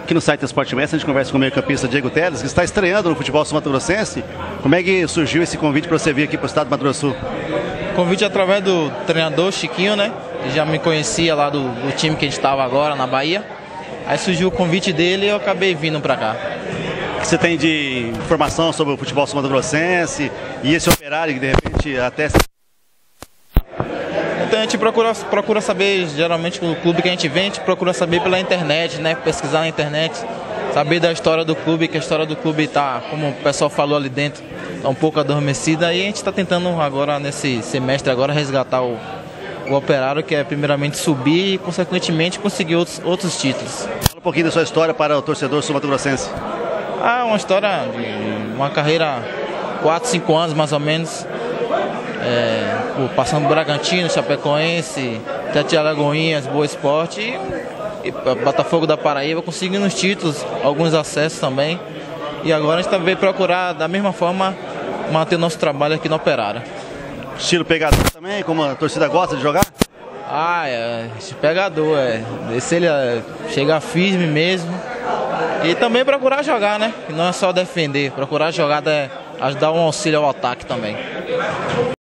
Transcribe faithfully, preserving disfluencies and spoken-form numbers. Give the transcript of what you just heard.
Aqui no site Esporte Mestre a gente conversa com o meio-campista Diego Teles, que está estreando no futebol sul-mato-grossense. Como é que surgiu esse convite para você vir aqui para o estado do Mato Grosso do Sul? Convite através do treinador Chiquinho, né? Que já me conhecia lá do, do time que a gente estava agora, na Bahia. Aí surgiu o convite dele e eu acabei vindo para cá. O que você tem de informação sobre o futebol sul-mato-grossense e esse Operário que de repente até... Então a gente procura, procura saber, geralmente o clube que a gente vem, a gente procura saber pela internet, né? Pesquisar na internet, saber da história do clube, que a história do clube está, como o pessoal falou ali dentro, está um pouco adormecida. E a gente está tentando agora, nesse semestre, agora resgatar o, o Operário, que é primeiramente subir e, consequentemente, conseguir outros, outros títulos. Fala um pouquinho da sua história para o torcedor sul-mato-grossense. Ah, uma história de uma carreira, quatro, cinco anos mais ou menos. É, passando por Bragantino, Chapecoense, Tete Alagoinhas, Boa Esporte e, e Botafogo da Paraíba, conseguindo os títulos, alguns acessos também. E agora a gente também procurar, da mesma forma, manter nosso trabalho aqui no Operário. Estilo pegador também, como a torcida gosta de jogar? Ah, é, pegador, é. Esse ele é, chegar firme mesmo. E também procurar jogar, né? Não é só defender, procurar jogar, é, ajudar um auxílio ao ataque também.